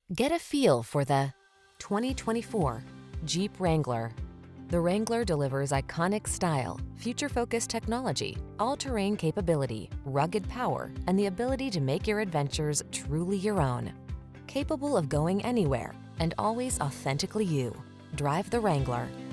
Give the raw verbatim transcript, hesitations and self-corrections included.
Get a feel for the twenty twenty-four Jeep Wrangler. The Wrangler delivers iconic style, future-focused technology, all-terrain capability, rugged power, and the ability to make your adventures truly your own. Capable of going anywhere and always authentically you. Drive the Wrangler.